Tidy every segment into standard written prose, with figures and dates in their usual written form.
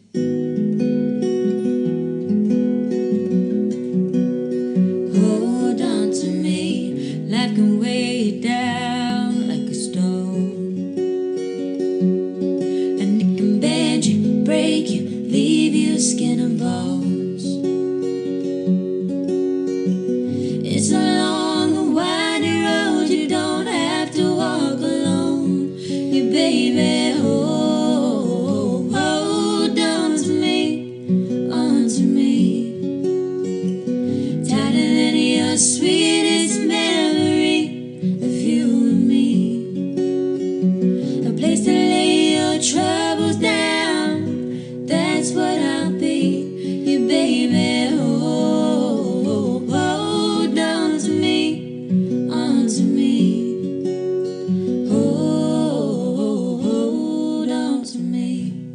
Hold on to me, life can weigh you down like a stone, and it can bend you, break you, leave you skin and bones. It's a long and winding road, you don't have to walk alone. You baby, hold on to me, tighter than your sweetest memory of you and me. A place to lay your troubles down, that's what I'll be. You baby, hold on to me, hold on to me.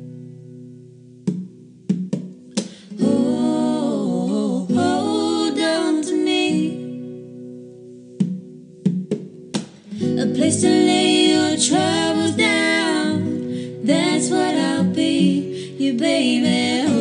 Hold on to me. A place to lay your troubles down, that's what I'll be. You baby.